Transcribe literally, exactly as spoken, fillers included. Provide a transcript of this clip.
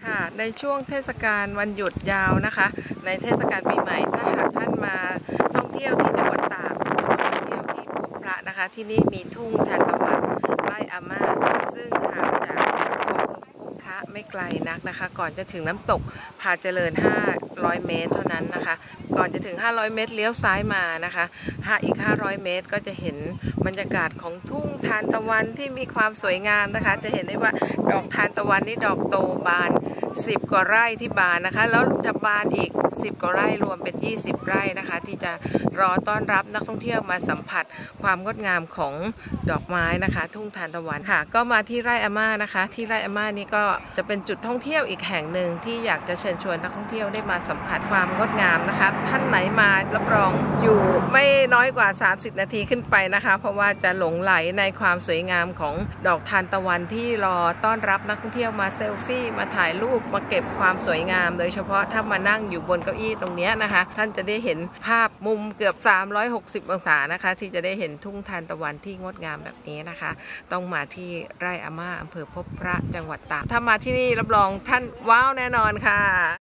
ค่ะในช่วงเทศกาลวันหยุดยาวนะคะในเทศกาลปีใหม่ถ้าหากท่านมาท่องเที่ยวที่จังหวัดตากขอท่องเที่ยวที่พบพระนะคะที่นี่มีทุ่งทานตะวันไร่อาม่าซึ่งห่างจากอำเภอพบพระไม่ไกลนักนะคะก่อนจะถึงน้ำตกพาเจริญห้าร้อยเมตรเท่านั้นนะคะก่อนจะถึงห้าร้อยเมตรเลี้ยวซ้ายมานะคะห้าอีกห้าร้อยเมตรก็จะเห็นบรรยากาศของทุ่งทานตะวันที่มีความสวยงามนะคะจะเห็นได้ว่าดอกทานตะวันนี่ดอกโตบานสิบกว่าไร่ที่บานนะคะแล้วจะบานอีกสิบกว่าไร่รวมเป็นยี่สิบไร่นะคะที่จะรอต้อนรับนักท่องเที่ยวมาสัมผัสความงดงามของดอกไม้นะคะทุ่งทานตะวันค่ะก็มาที่ไร่อาม่านะคะที่ไร่อาม่านี่ก็จะเป็นจุดท่องเที่ยวอีกแห่งหนึ่งที่อยากจะเชิญชวนนักท่องเที่ยวได้มาสัมผัสความงดงามนะคะท่านไหนมารับรองอยู่ไม่น้อยกว่าสามสิบนาทีขึ้นไปนะคะเพราะว่าจะหลงไหลในความสวยงามของดอกทานตะวันที่รอต้อนรับนักท่องเที่ยวมาเซลฟี่มาถ่ายรูปมาเก็บความสวยงามโดยเฉพาะถ้ามานั่งอยู่บนเก้าอี้ตรงนี้นะคะท่านจะได้เห็นภาพมุมเกือบสามร้อยหกสิบองศานะคะที่จะได้เห็นทุ่งทานตะวันที่งดงามแบบนี้นะคะต้องมาที่ไร่อาม่าอำเภอพบพระจังหวัดตากถ้ามาที่นี่รับรองท่านว้าวแน่นอนค่ะ